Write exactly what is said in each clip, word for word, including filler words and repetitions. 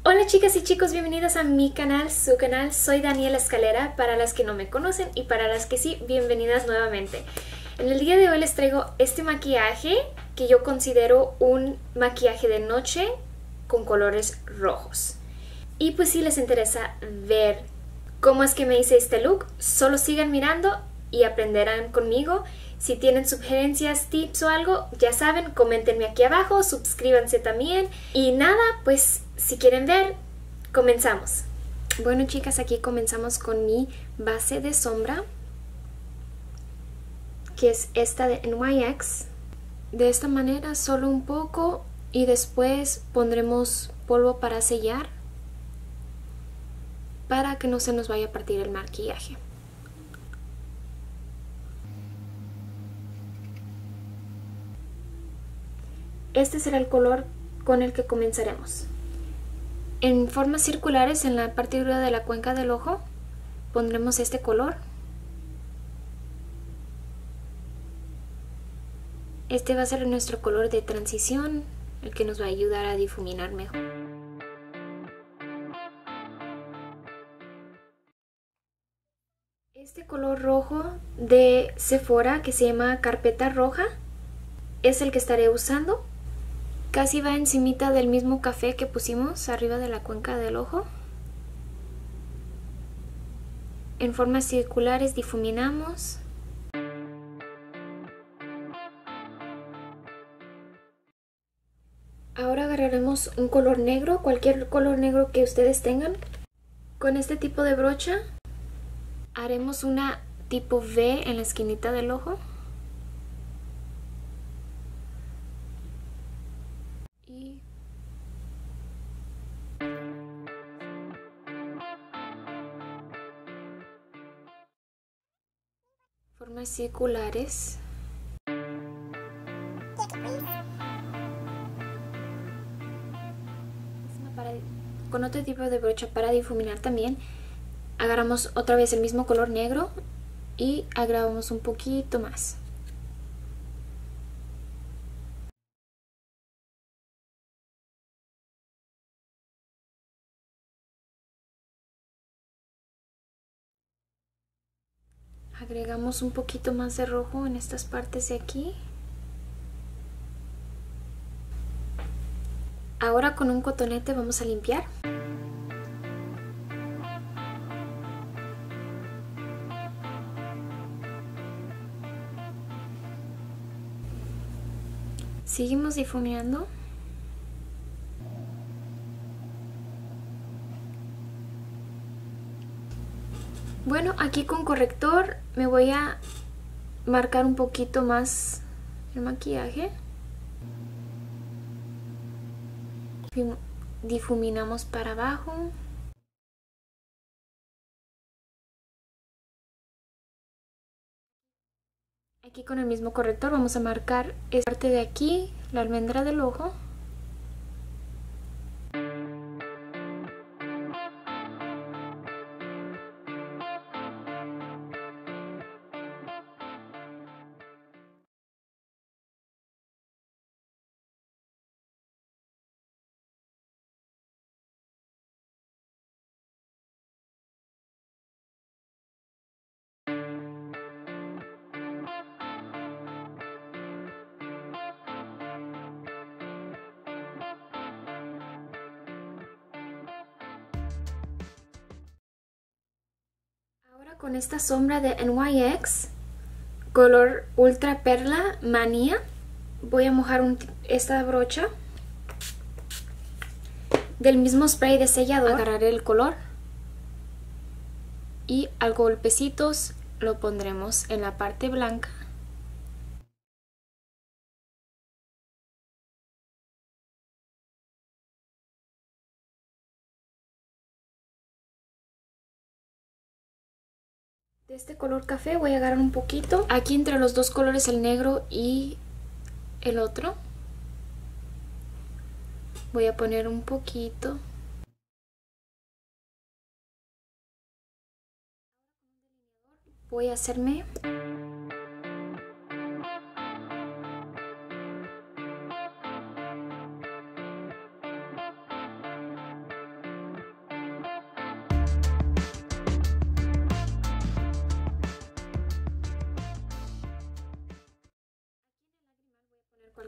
Hola chicas y chicos, bienvenidos a mi canal, su canal. Soy Daniela Escalera, para las que no me conocen y para las que sí, bienvenidas nuevamente. En el día de hoy les traigo este maquillaje que yo considero un maquillaje de noche con colores rojos. Y pues si les interesa ver cómo es que me hice este look, solo sigan mirando y aprenderán conmigo. Si tienen sugerencias, tips o algo, ya saben, coméntenme aquí abajo, suscríbanse también. Y nada, pues si quieren ver, comenzamos. Bueno chicas, aquí comenzamos con mi base de sombra, que es esta de N Y X. De esta manera, solo un poco, y después pondremos polvo para sellar, para que no se nos vaya a partir el maquillaje. Este será el color con el que comenzaremos. En formas circulares, en la parte gruesa de la cuenca del ojo, pondremos este color. Este va a ser nuestro color de transición, el que nos va a ayudar a difuminar mejor. Este color rojo de Sephora, que se llama Carpeta Roja, es el que estaré usando. Casi va encimita del mismo café que pusimos arriba de la cuenca del ojo. En formas circulares difuminamos. Ahora agarraremos un color negro, cualquier color negro que ustedes tengan. Con este tipo de brocha haremos una tipo V en la esquinita del ojo. Y formas circulares. Para, con otro tipo de brocha para difuminar también, agarramos otra vez el mismo color negro y agregamos un poquito más. Agregamos un poquito más de rojo en estas partes de aquí. Ahora con un cotonete vamos a limpiar. Seguimos difuminando. Bueno, aquí con corrector me voy a marcar un poquito más el maquillaje. Difuminamos para abajo. Aquí con el mismo corrector vamos a marcar esta parte de aquí, la almendra del ojo. Con esta sombra de N Y X, color Ultra Perla Manía, voy a mojar un, esta brocha del mismo spray de sellador. Agarraré el color y a golpecitos lo pondremos en la parte blanca. De este color café voy a agarrar un poquito aquí entre los dos colores, el negro y el otro. Voy a poner un poquito. Voy a hacerme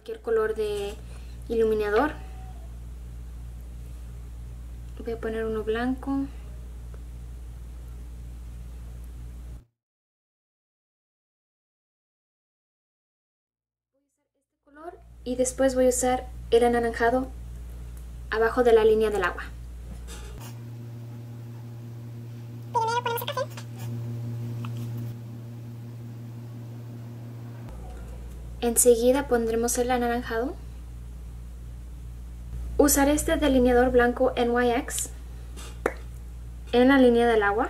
cualquier color de iluminador. Voy a poner uno blanco. Y después voy a usar el anaranjado abajo de la línea del agua. Primero ponemos el café. Enseguida pondremos el anaranjado. Usaré este delineador blanco N Y X en la línea del agua.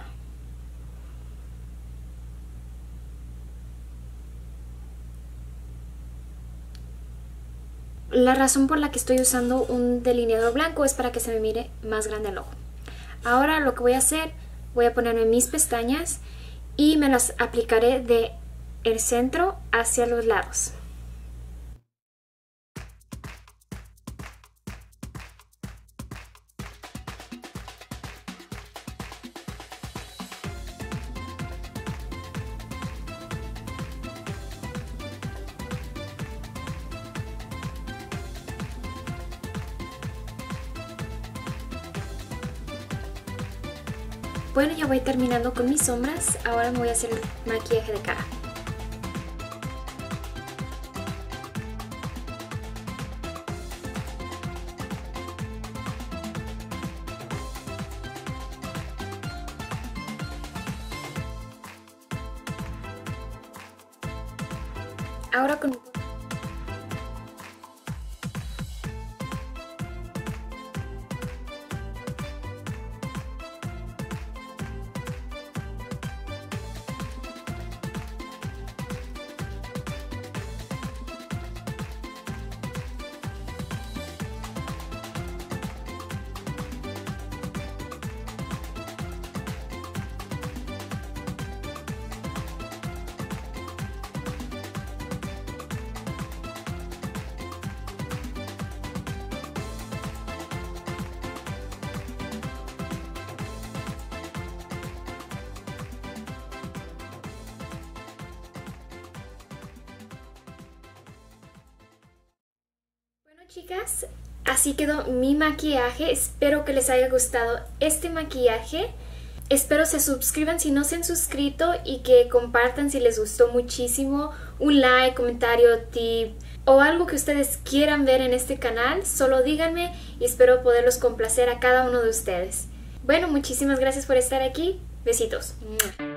La razón por la que estoy usando un delineador blanco es para que se me mire más grande el ojo. Ahora lo que voy a hacer, voy a ponerme mis pestañas y me las aplicaré de el centro hacia los lados. Bueno, ya voy terminando con mis sombras. Ahora me voy a hacer el maquillaje de cara. Ahora con chicas, así quedó mi maquillaje. Espero que les haya gustado este maquillaje. Espero se suscriban si no se han suscrito y que compartan si les gustó muchísimo. Un like, comentario, tip o algo que ustedes quieran ver en este canal. Solo díganme y espero poderlos complacer a cada uno de ustedes. Bueno, muchísimas gracias por estar aquí. Besitos.